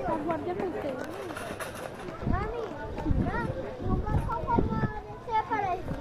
Tá guardando o teu. Mami, não vai falar você aparece.